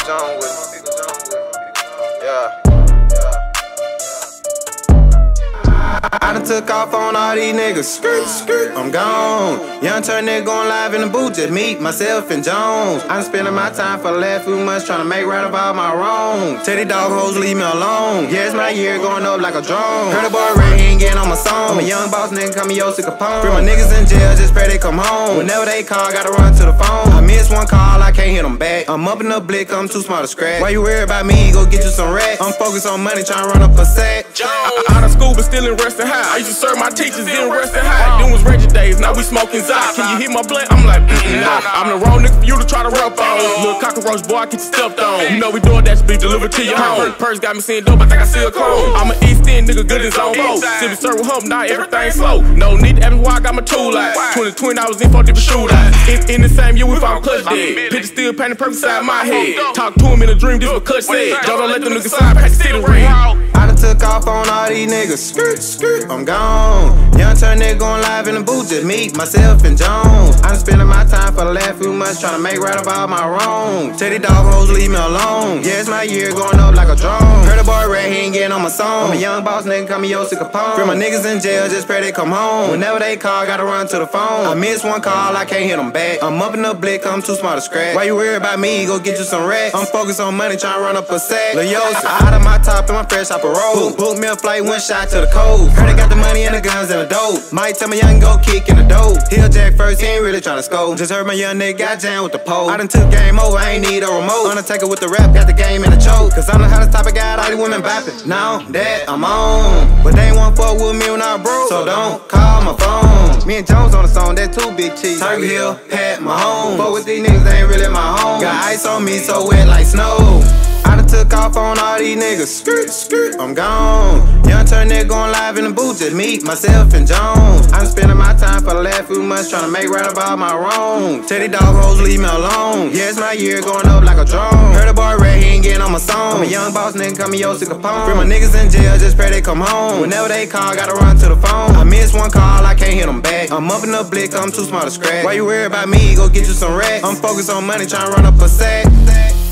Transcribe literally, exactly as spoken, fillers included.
on with me. Yeah. I done took off on all these niggas. Skirt, skirt, I'm gone. Young turn nigga going live in the booth. Just meet myself and Jones. I'm spending my time for the last few months trying to make right about my wrong. Tell these dog hoes leave me alone. Yeah, it's my year going up like a drone. Heard a boy red, he ain't getting on my song. I'm a young boss nigga, call me Yossi Capone. Free my niggas in jail, just pray they come home. Whenever they call, gotta run to the phone. I miss one call, I can't hit them back. I'm up in the blick, I'm too smart to scratch. Why you worry about me? Go get you some racks. I'm focused on money, trying to run up a sack. Out of school, but still in Rustin' High. I used to serve my teachers in Rustin' High. Them was Reggie days, now we smoking Zod. Can you hit my blunt? I'm like, mm-mm, nah. I'm the wrong nigga for you to try to rub on. Little cockroach boy, I get you stuffed on. You know we doing that to be delivered to your home. Purse got me seeing dope, I think I see a clone. I'm an East End nigga, good as on boat. Sippin' syrup with hump, now everything slow. No need to ask me why I got my tool out. twenty twenty, I was in for different shootouts. In, in the same year, we found clutch dead. Picture still painting purpose inside my head. Talk to him in a dream, this what Clutch said. Don't let them niggas slide past the city ring. I done took off on all these niggas. Skirt, skirt, I'm gone. Young turn nigga going live in the booth. Just meet myself and Jones. I'm spending my time for the last few months trying to make right about my wrong. Tell these dog hoes leave me alone. Yeah, it's my year going up like a drone. Heard a boy red, he ain't getting on my song. I'm a young boss nigga, call me Yossi Capone. Free my niggas in jail, just pray they come home. Whenever they call, gotta run to the phone. I miss one call, I can't hit them back. I'm up in the blick, I'm too smart to scratch. Why you worry about me? Go get you some racks. I'm focused on money, trying to run up a sack. Lil' Yossi, out of my top and my fresh off a road. Book me a flight, one shot to the coast. Heard they got the money and the guns and the dope. Might tell me young go kick in the dope. Hill Jack first, he ain't really tryna score. Just heard my young nigga got jammed with the pole. I done took game over, I ain't need a remote. Undertaker with the rap, got the game in the choke. Cause I know how to top it, got all these women bopping. Now that I'm on, but they ain't want fuck with me when I broke. So don't call my phone. Me and Jones on the song, that too big cheese. Turkey Hill had my home. Fuck with these niggas, they ain't really my home. Got ice on me, so wet like snow. I done took off on all these niggas. Skirt, skirt, I'm gone. Young turn nigga going live in the booth. Just meet myself and Jones. I'm spending my time for the last few months trying to make right about my wrong. Tell these dog hoes leave me alone. Yeah, it's my year going up like a drone. Heard a boy red, he ain't getting on my song. I'm a young boss nigga, call me Yossi Capone. Free my niggas in jail, just pray they come home. Whenever they call, gotta run to the phone. I miss one call, I can't hit them back. I'm up in the blick, I'm too smart to scratch. Why you worry about me? Go get you some racks. I'm focused on money, trying to run up a sack.